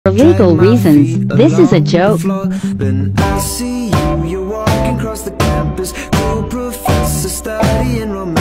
For legal reasons, this is a joke. Then I see you, you're walking across the campus, cool professor studying romance.